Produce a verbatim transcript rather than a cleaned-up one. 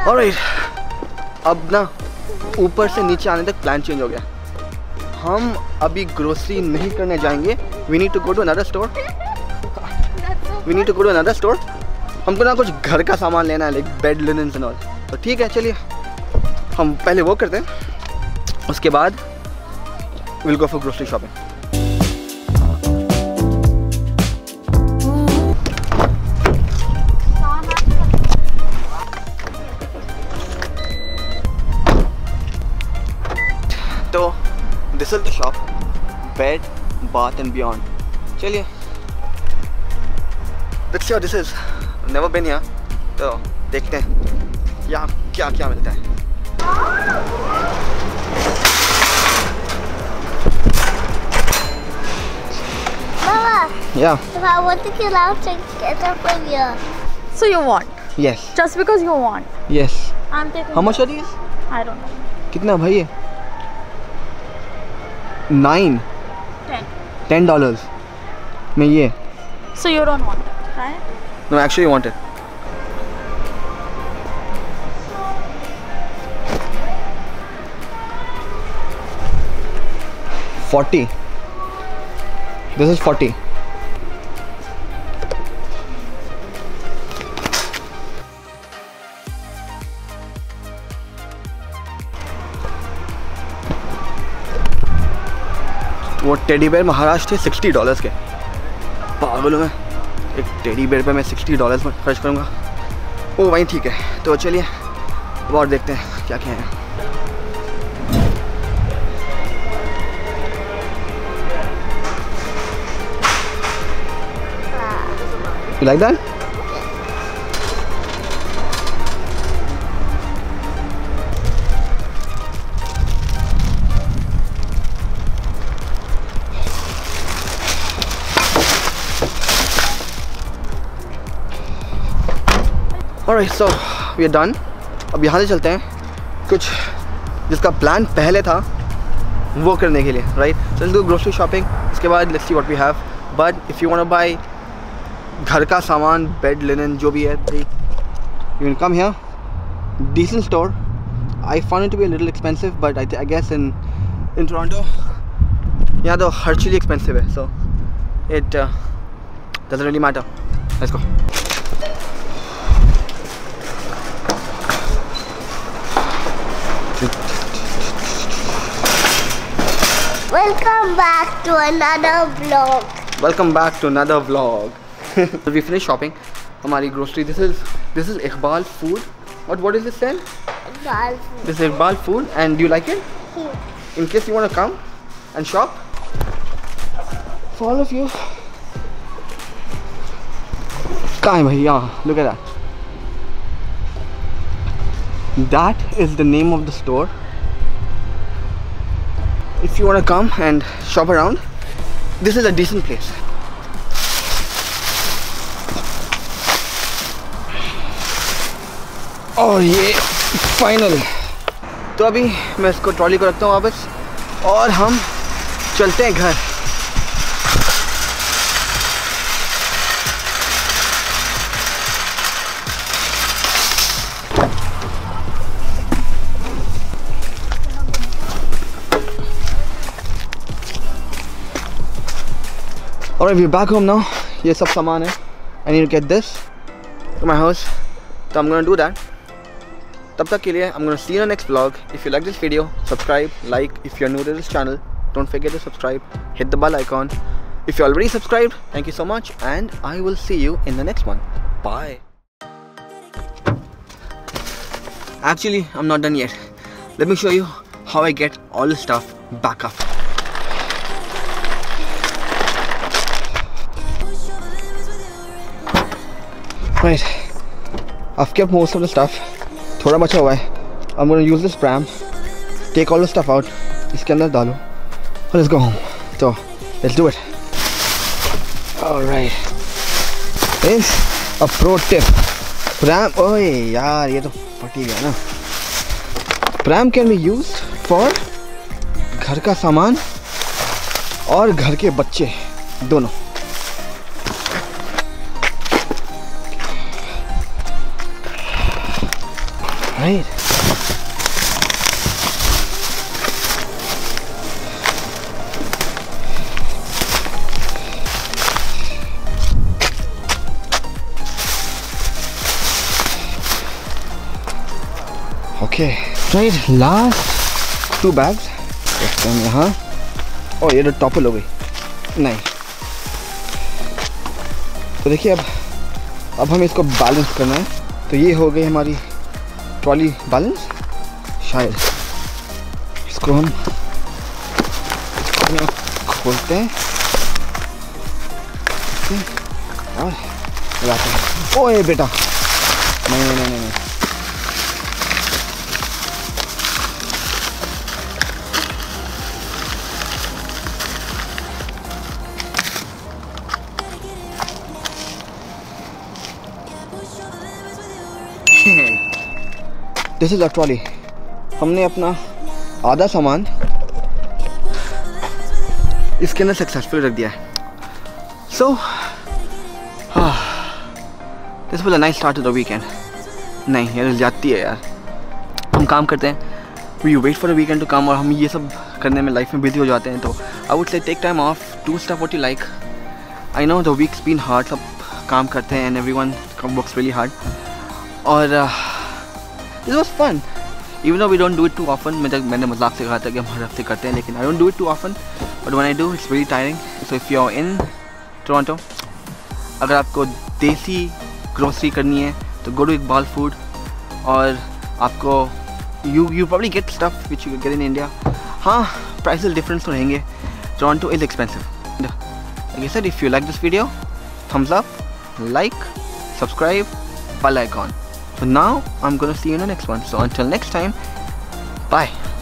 Alright, अब ना ऊपर से नीचे आने तक प्लान चेंज हो गया। हम अभी ग्रोसरी नहीं करने जाएंगे। We need to go to another store we need to go to another store हमको ना कुछ घर का सामान लेना है, like bed linens and all. तो ठीक है, चलिए हम पहले वो करते हैं, उसके बाद will go for grocery shopping. तो this is the shop, Bed Bath and Beyond. चलिए, let's see what this is. Never been here, तो देखते हैं यहाँ क्या क्या मिलता है। Mama, Yeah. if I want to get out and get up from here. So you want? Yes. Just because you want? Yes. I'm taking. How much are these? I don't know. कितना भाई ये? Nine. Ten. Ten dollars. में ये? So you don't want it, right? No, actually I want it. Forty. This is forty. वो teddy bear महाराज थे sixty dollars के। पागल हूँ मैं, एक टेडी बेयर पे मैं सिक्सटी डॉलर्स में खर्च करूँगा। ओ वहीं ठीक है, तो चलिए अब और देखते हैं क्या क्या है। You like that? Alright, so we are done. अब यहाँ से चलते हैं कुछ जिसका प्लान पहले था वो करने के लिए, right? So let's do grocery shopping. उसके बाद let's see what we have. But if you want to buy घर का सामान, बेड लिनन जो भी है, you can come here. Decent store. I found it to be a little expensive, but I, I guess in in Toronto यहाँ तो हर चीज़ expensive है, so it uh, doesn't really matter. Let's go. Welcome back to another vlog. Welcome back to another vlog. We finished shopping. हमारी grocery. This is this is Iqbal food. What what is this then? Iqbal food. This is Iqbal food, and do you like it? Hmm. In case you want to come and shop, for all of you. कहाँ है भाई? यहाँ. Look at that. That is the name of the store. If you want to come and shop around, this is a decent place. और ये final. तो अभी मैं इसको ट्रॉली को रखता हूँ वापस और हम चलते हैं घर। Alright, we're back home now. ये सब सामान है. I need to get this to my house. So I'm gonna do that. तब तक के लिए I'm gonna see you in the next vlog. If you like this video, subscribe, like. If you're new to this channel, don't forget to subscribe. Hit the bell icon. If you already subscribed, thank you so much, and I will see you in the next one. Bye. Actually, I'm not done yet. Let me show you how I get all the stuff back up. Right, I've kept most of the stuff. थोड़ा बचा हुआ है. I'm going to use this pram. Take all the stuff out. इसके अंदर डालो. Let's go home. So, let's do it. Alright. This a pro tip. Pram. ओए यार ये तो फटी गया ना. Pram can be used for घर का सामान और घर के बच्चे दोनों. Right. Okay. Right. Last two bags. रखते हैं यहाँ. और ये तो टॉपल हो गई. नहीं. तो देखिए अब अब हमें इसको बैलेंस करना है. तो ये हो गई हमारी ट्रॉली बैलेंस शायद. इसको हम खोलते हैं और लगाते हैं. ओए बेटा, नहीं नहीं नहीं नहीं दिस इज अ ट्रॉली. हमने अपना आधा सामान इसके अंदर सक्सेसफुल रख दिया है. So this was a nice start to the weekend. नहीं यार जाती है यार. हम काम करते हैं, we wait for the weekend to come, और हम ये सब करने में लाइफ में बिजी हो जाते हैं. तो I would say take time off, do stuff what you like. I know the week's been hard. सब काम करते हैं and everyone works really hard. और It was fun, even though we don't do it too often. मैं मैंने मजाक से कहा था कि हम हर हफ्ते करते हैं, लेकिन I don't do it too often. But when I do, it's very tiring. So if you're in Toronto, अगर आपको देसी ग्रोसरी करनी है तो go to Iqbal Food. और आपको you you probably get stuff which you get in India. हाँ, prices difference तो रहेंगे. Toronto is expensive. Like I said, if you like this video, thumbs up, like, subscribe, bell icon. So now I'm gonna see you in the next one. So until next time, bye.